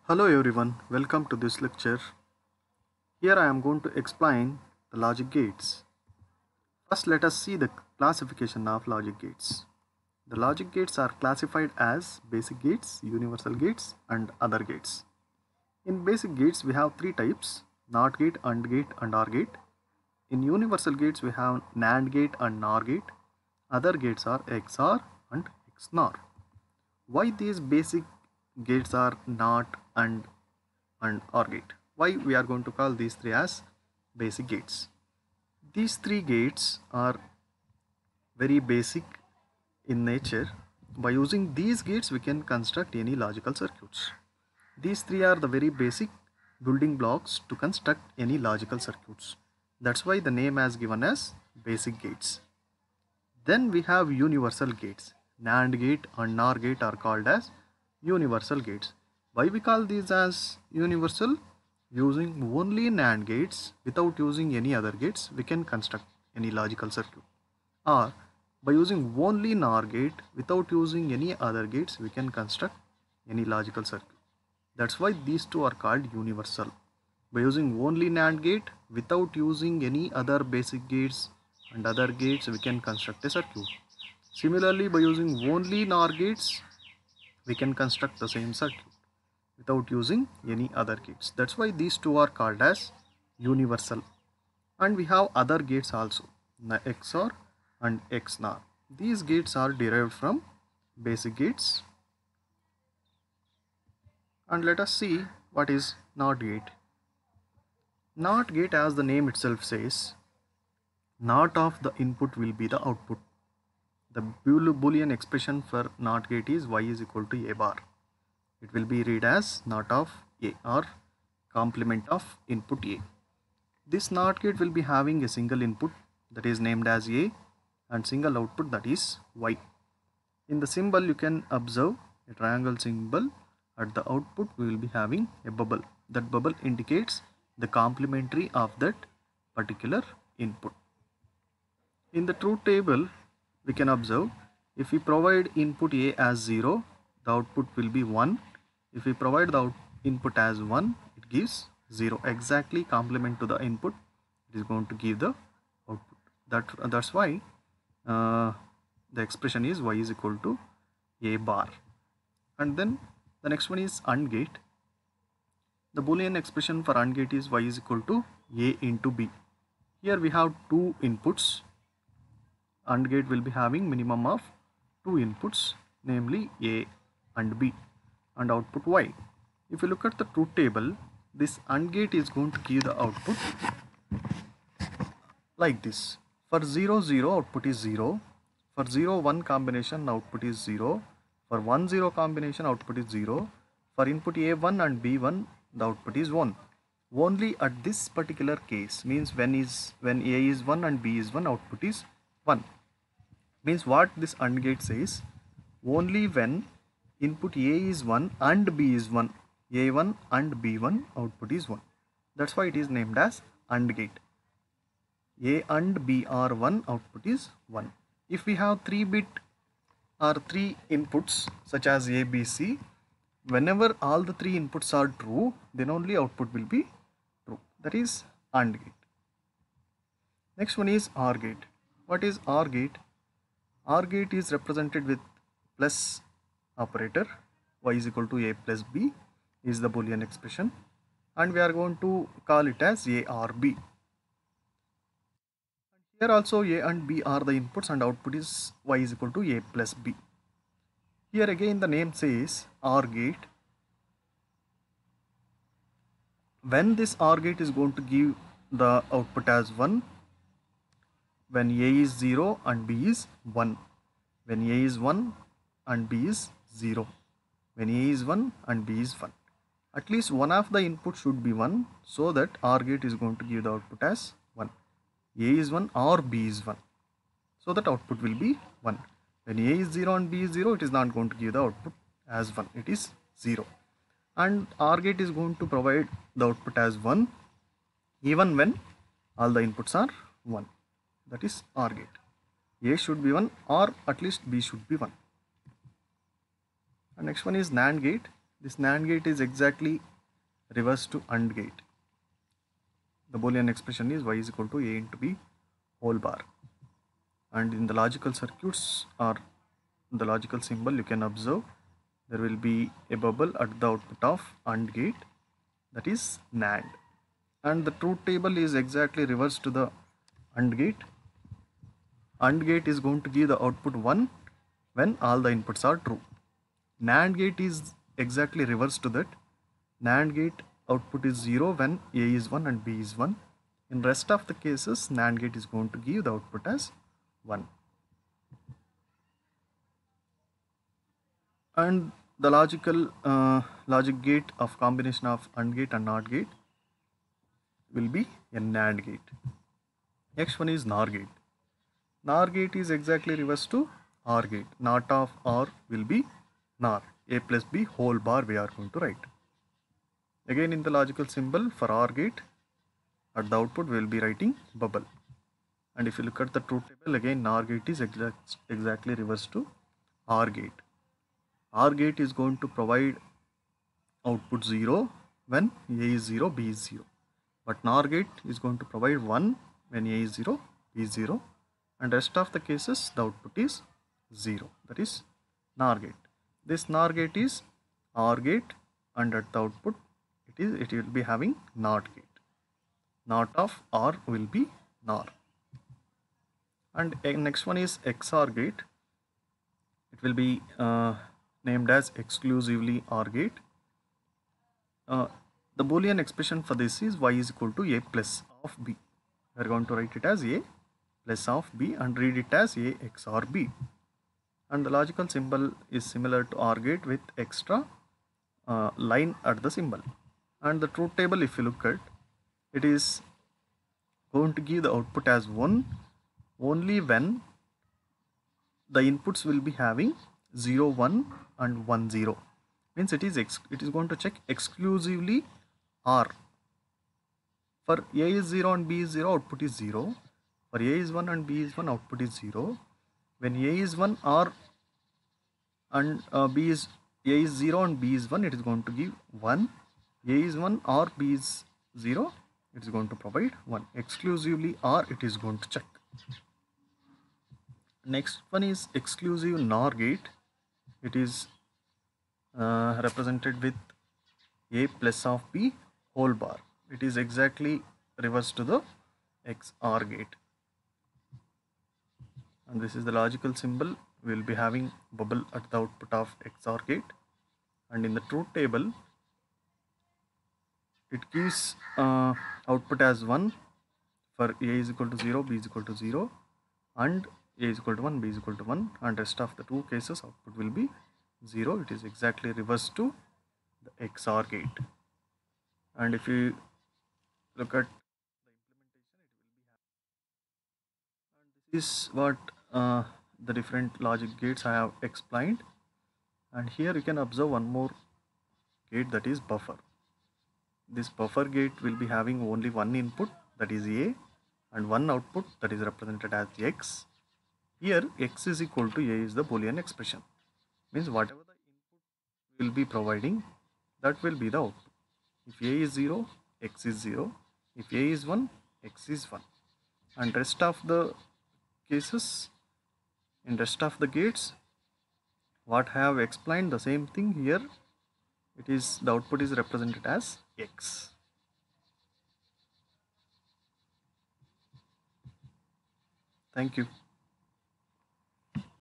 Hello everyone, welcome to this lecture. Here I am going to explain the logic gates. First let us see the classification of logic gates. The logic gates are classified as basic gates, universal gates and other gates. In basic gates we have three types: NOT gate, AND gate and OR gate. In universal gates we have NAND gate and NOR gate. Other gates are XOR and XNOR. Why these basic gates are NOT and OR gate? Why we are going to call these three as basic gates? These three gates are very basic in nature. By using these gates we can construct any logical circuits. These three are the very basic building blocks to construct any logical circuits. That's why the name has given as basic gates. Then we have universal gates. NAND gate and NOR gate are called as universal gates. Why we call these as universal? Using only NAND gates without using any other gates we can construct any logical circuit. Or by using only NOR gate without using any other gates we can construct any logical circuit. That's why these two are called universal. By using only NAND gate without using any other basic gates and other gates we can construct a circuit. Similarly, by using only NOR gates we can construct the same circuit without using any other gates. That's why these two are called as universal. And we have other gates also, XOR and XNOR. These gates are derived from basic gates. And let us see what is NOT gate. NOT gate, as the name itself says, NOT of the input will be the output. The Boolean expression for NOT gate is y is equal to a bar. It will be read as NOT of a or complement of input a. This NOT gate will be having a single input that is named as a and single output that is y. In the symbol you can observe a triangle symbol. At the output we will be having a bubble. That bubble indicates the complementary of that particular input. In the truth table we can observe, if we provide input a as 0, the output will be 1. If we provide the input as 1, it gives 0. Exactly complement to the input, it is going to give the output. That's why the expression is y is equal to a bar. And then the next one is AND gate. The Boolean expression for AND gate is y is equal to a into b. Here we have two inputs. AND gate will be having minimum of two inputs, namely a and b, and output y. If you look at the truth table, this AND gate is going to give the output like this. For 0 0 output is 0. For 0 1 combination output is 0. For 1 0 combination output is 0. For input a1 and b1 the output is 1. Only at this particular case, means when a is 1 and b is 1, output is 1. Means what this AND gate says, only when input a is 1 and b is 1, a1 and b1, output is 1. That's why it is named as AND gate. A and b are 1, output is 1. If we have 3-bit or 3 inputs such as a, b, c, whenever all the 3 inputs are true, then only output will be true. That is AND gate. Next one is OR gate. What is OR gate? OR gate is represented with plus operator. Y is equal to a plus b is the Boolean expression, and we are going to call it as a or b. Here also a and b are the inputs and output is y is equal to a plus b. Here again the name says OR gate. When this OR gate is going to give the output as 1, when a is 0 and b is 1. When a is 1 and b is 0. When a is 1 and b is 1. At least one of the inputs should be 1, so that OR gate is going to give the output as 1. A is 1 or b is 1, so that output will be 1. When a is 0 and b is 0, it is not going to give the output as 1, it is 0. And OR gate is going to provide the output as 1 even when all the inputs are 1. That is OR gate. A should be 1 or at least b should be 1. And next one is NAND gate. This NAND gate is exactly reverse to AND gate. The Boolean expression is y is equal to a into b whole bar. And in the logical circuits or the logical symbol, you can observe there will be a bubble at the output of AND gate, that is NAND. And the truth table is exactly reverse to the AND gate. AND gate is going to give the output 1 when all the inputs are true. NAND gate is exactly reverse to that. NAND gate output is 0 when A is 1 and B is 1. In rest of the cases, NAND gate is going to give the output as 1. And the logic gate of combination of AND gate and NOT gate will be a NAND gate. Next one is NOR gate. NOR gate is exactly reverse to OR gate. NOT of OR will be NOR. A plus B whole bar we are going to write. Again, in the logical symbol for OR gate, at the output we will be writing bubble. And if you look at the truth table, again NOR gate is exactly reverse to OR gate. OR gate is going to provide output 0 when A is 0, B is 0. But NOR gate is going to provide 1 when A is 0, B is 0. And rest of the cases, the output is 0. That is NOR gate. This NOR gate is OR gate, and at the output it will be having NOT gate. NOT of OR will be NOR. And next one is XOR gate. It will be named as exclusively OR gate. The Boolean expression for this is y is equal to a plus of b. We are going to write it as a plus of b and read it as a XOR b. And the logical symbol is similar to OR gate with extra line at the symbol. And the truth table, if you look at, it is going to give the output as 1 only when the inputs will be having 0, 1 and 1, 0. Means it is going to check exclusively OR. For A is 0 and B is 0, output is 0. For A is 1 and B is 1, output is 0. When A is 1 or and A is 0 and B is 1, it is going to give 1. A is 1 or B is 0, it is going to provide 1. Exclusively OR, it is going to check. Next one is exclusive NOR gate. It is represented with a plus of b whole bar. It is exactly reverse to the XOR gate. And this is the logical symbol. We will be having bubble at the output of XOR gate. And in the truth table, it gives output as 1 for A is equal to 0, B is equal to 0, and A is equal to 1, B is equal to 1, and rest of the two cases output will be 0. It is exactly reverse to the XOR gate. And if you look at the implementation, it will be happening. And this is what the different logic gates I have explained. And here you can observe one more gate, that is buffer. This buffer gate will be having only one input, that is A, and one output, that is represented as X. Here X is equal to A is the Boolean expression. Means whatever the input will be providing, that will be the output. If A is 0, X is 0. If A is 1, X is 1. And rest of the cases, in rest of the gates, what I have explained, the same thing here. It is the output is represented as X. Thank you.